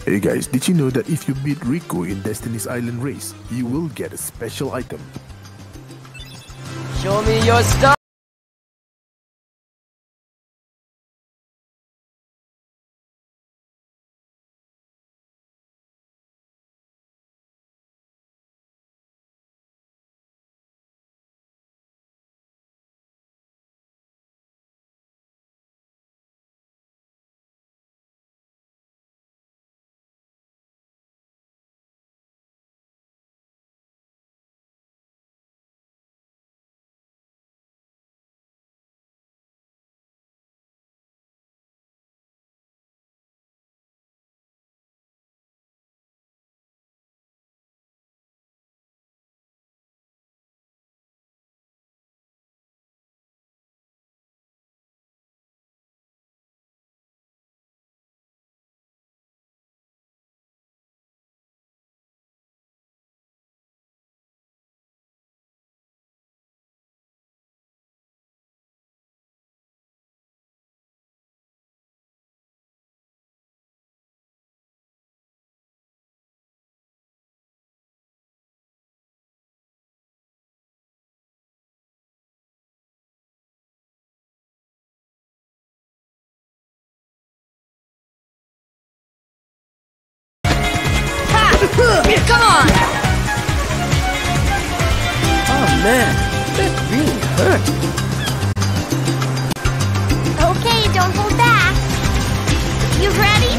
Hey guys, did you know that if you beat Rico in Destiny's Island race, you will get a special item? Show me your stuff! Come on! Oh man, that really hurt. Okay, don't hold back. You ready?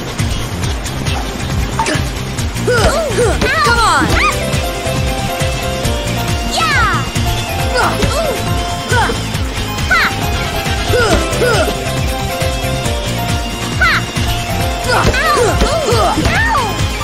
Come on! Yeah! Ha! Ha! Ow! Ow!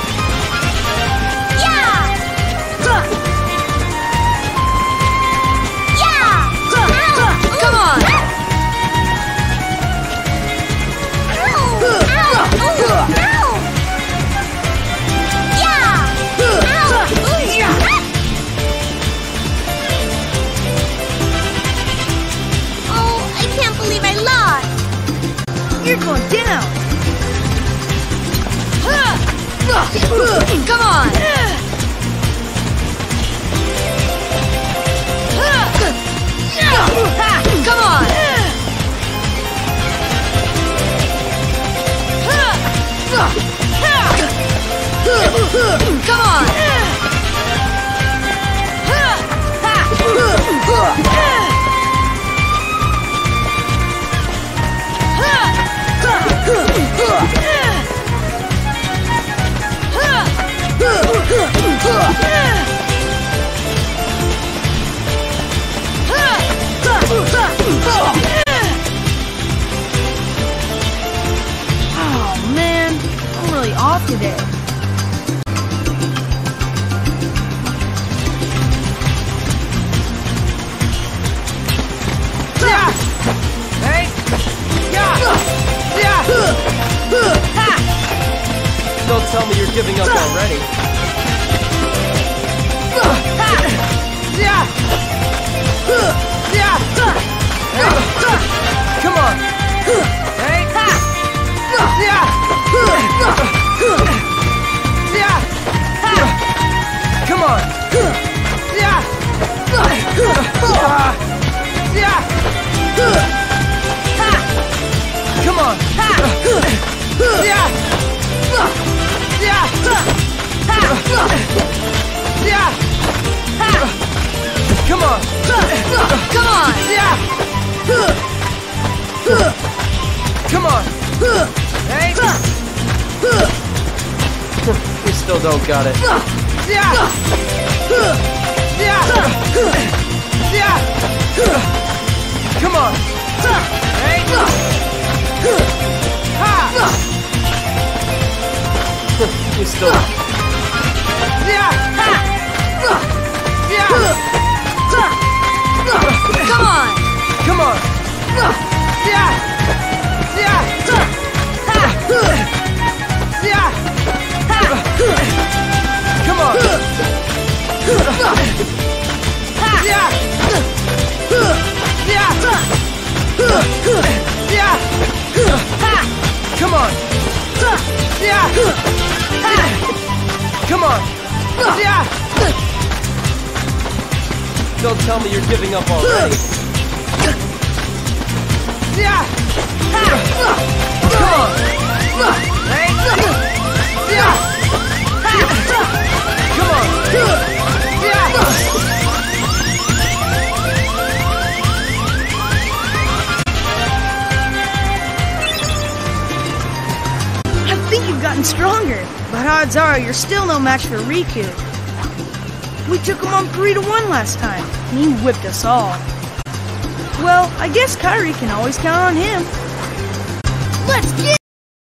You're going down! Come on! Come on! Come on! Oh man, I'm really off today. Hey! Don't tell me you're giving up already. Come on! Hey! Come on! Come on! Come on! Come on! Come on! Hey! We still don't got it. Come on! Hey! We still... Come on! Come on! Come on! Come on! Come on! Don't tell me you're giving up already. Come on! Come on! I think you've gotten stronger, but odds are you're still no match for Riku. We took him on 3-1 last time, and he whipped us all. Well, I guess Kairi can always count on him. Let's get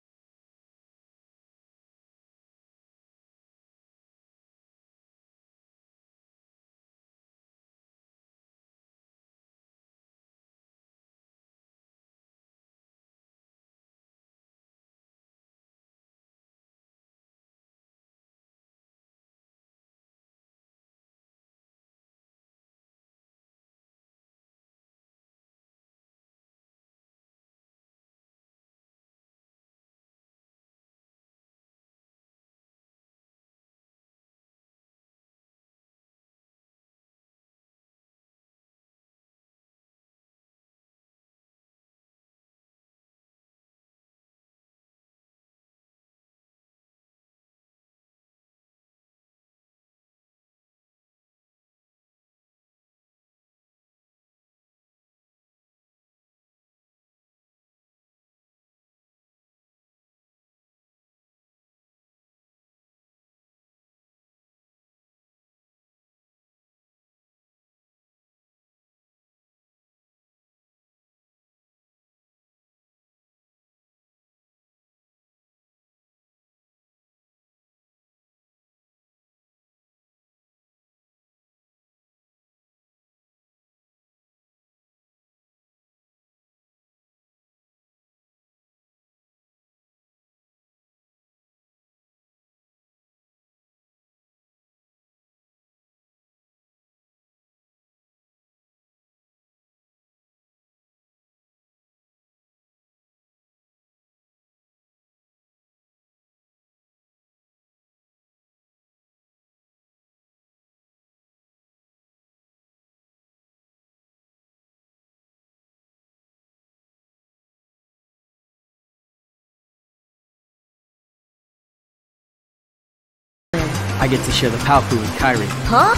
I get to share the Palpu with Kairi. Huh?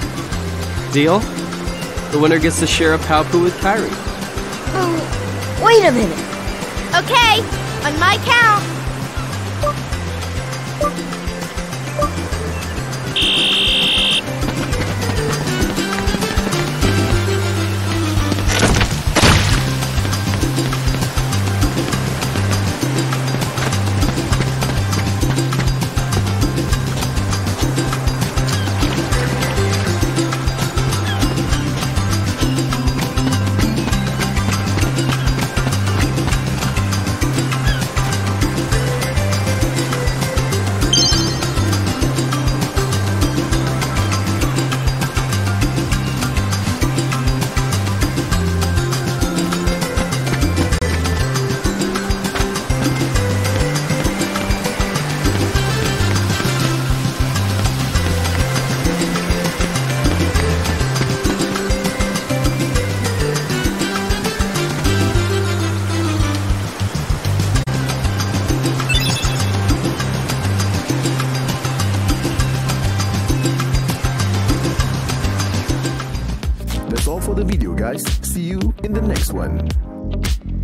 Deal? The winner gets to share a Palpu with Kairi. Wait a minute. Okay, on my count. That's all for the video, guys. See you in the next one.